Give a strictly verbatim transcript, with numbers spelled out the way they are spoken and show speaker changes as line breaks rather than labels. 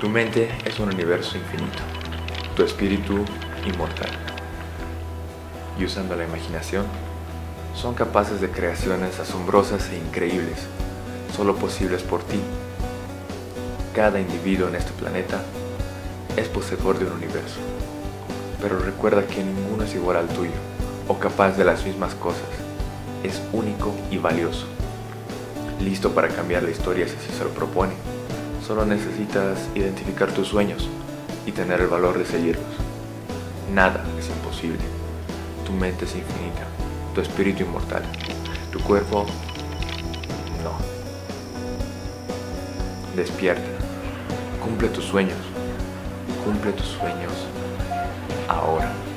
Tu mente es un universo infinito, tu espíritu inmortal. Y usando la imaginación, son capaces de creaciones asombrosas e increíbles, solo posibles por ti. Cada individuo en este planeta es poseedor de un universo, pero recuerda que ninguno es igual al tuyo o capaz de las mismas cosas. Es único y valioso, listo para cambiar la historia si se lo propone. Solo necesitas identificar tus sueños y tener el valor de seguirlos. Nada es imposible. Tu mente es infinita, tu espíritu inmortal, tu cuerpo no. Despierta, cumple tus sueños, cumple tus sueños ahora.